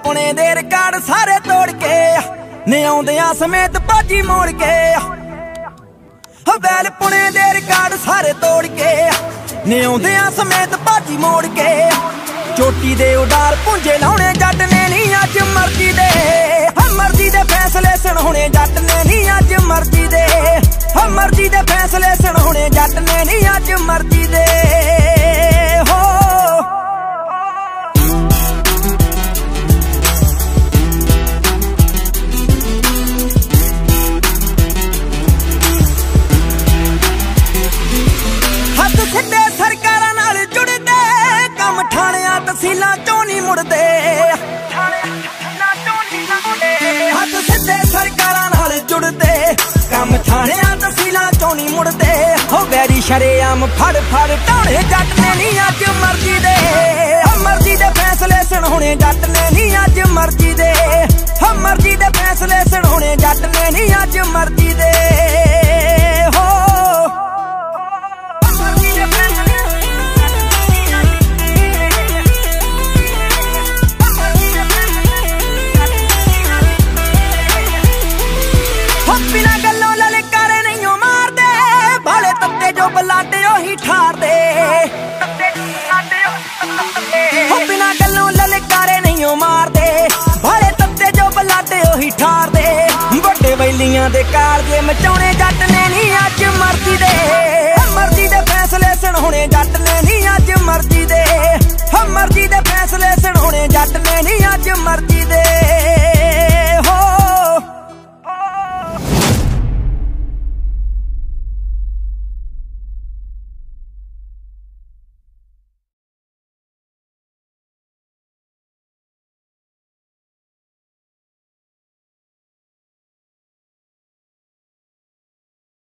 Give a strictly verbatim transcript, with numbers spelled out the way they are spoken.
पुणे दे record सारे तोड़ के ने आउंदियां समेत भाजी मोड़ के बैल पुणे दे रिकार्ड सारे तोड़ के ने आउंदियां समेत भाजी मोड़ के चोटी दे उडार पुंजे लाउणे जट ने नी अज मर्जी दे मर्जी दे फैसले सुन हुणे जट ने नी अज मर्जी दे मर्जी दे फैसले सुन हुणे जट ने नी अज मर्जी दे हो हथ सिद्धे सरकारां नाल जुड़दे कम ठाणियां तहसीलां चों नहीं मुड़दे हथ सिद्धे सरकारां नाल जुड़दे कम ठाणियां तहसीलां चों नहीं मुड़दे हो वैरी शरेआम फड़ फड़ ढाणे जट ने नी अज मर्जी दे मर्जी दे फैसले सुन हुणे जट ने नी अज मर्जी दे मर्जी दे फैसले सुन हुणे जट ने नी अज मर्जी दे हो बिना गल्लों ललकारे नहीं मारदे भाले तत्ते जो बलाडे ओही ठारदे बिना गल्लों ललकारे नहीं मारदे भाले तत्ते जो बलाडे ओही ठारदे बड़े वैलियां दे कारजे मचाउणे जट ने नी अज मर्जी दे मर्जी दे फैसले सुन हुणे जट ने नी अज मर्जी दे मर्जी दे फैसले सुन हुणे जट ने नी अज मर्जी